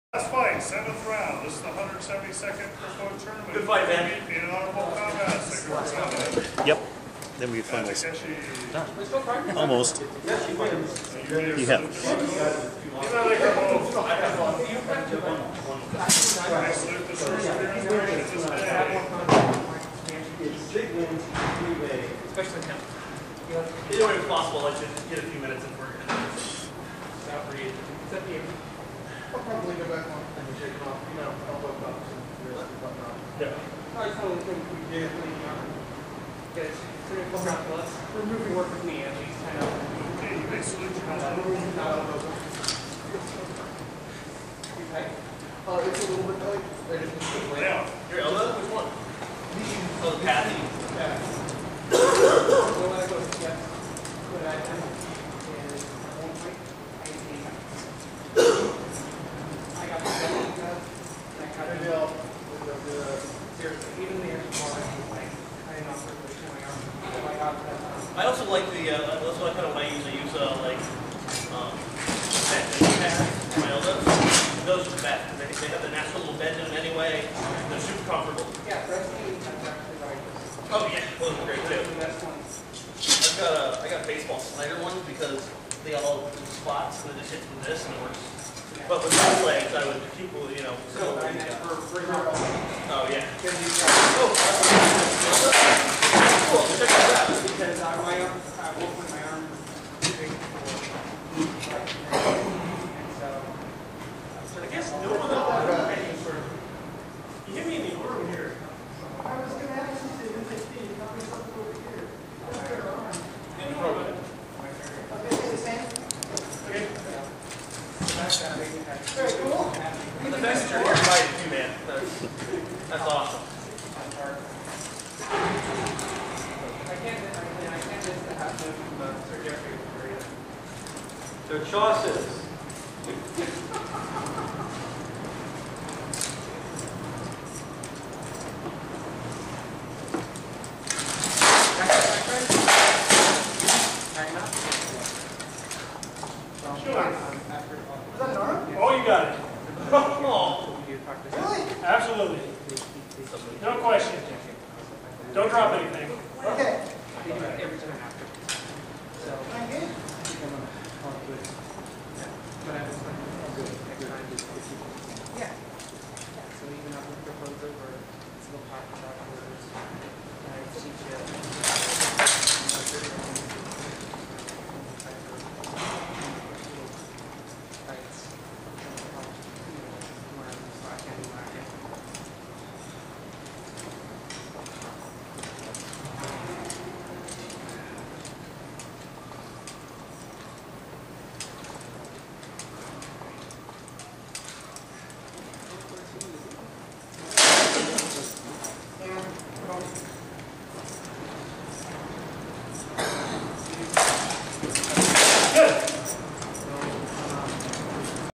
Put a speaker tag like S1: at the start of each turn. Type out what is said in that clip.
S1: Last fight, 7th round. This is the 172nd Crapaud tournament.
S2: Good fight, man.
S1: In an honorable combat.
S3: Yep. Then we finals.
S1: Takeshi.
S3: Almost. Yeah.
S2: Big wins, three-way. Especially him. It's not even possible. I should get a few minutes if we're not read.
S4: I'll probably go back on and take them off. You know, I'll look up and
S2: Yeah.
S4: I just want to think we did. Get 3 or 4 rounds less. Removing work with me at least. I know.
S1: Okay, you may salute your
S4: It's a little bit tight. I just need to lay out.
S2: Your elbow? Which one? Oh, the patty.
S4: Yeah. So when I go to step, what I do is I won't wait. I got the belly cut, and I cut it out with the seriously, even the extra ball, I was like, I didn't know if it was showing up. So I got that.
S2: I also like the, that's what I kind of when I use like, pads for my elbows. Those are the best. They have the natural little bend in them anyway. They're super comfortable.
S4: Yeah, wrestling, that's actually right.
S2: Oh yeah, those are great too.
S4: The best ones.
S2: I got baseball slider ones because they all do spots and then just hit with this and it works. But with those legs, I would keep, you know.
S4: So I meant for your
S2: Oh yeah.
S4: oh,
S2: Cool. Check that out.
S4: because my arm, I work with my arm big for and so
S2: I guess no one else. You hit me in the arm here.
S4: I was going to ask you to take me, tell me something over here.
S2: No problem.
S4: Okay, say the same.
S2: Okay.
S4: Very cool.
S2: The best you're invited too, man. That's awesome.
S4: I can't miss the half of Sir Jeffrey.
S2: So Chaucer's.
S4: Is that an arm?
S1: Oh, you got it.
S2: Oh.
S4: Really?
S1: Absolutely. No question. Don't drop anything.
S4: Okay. Every time after. So, thank you.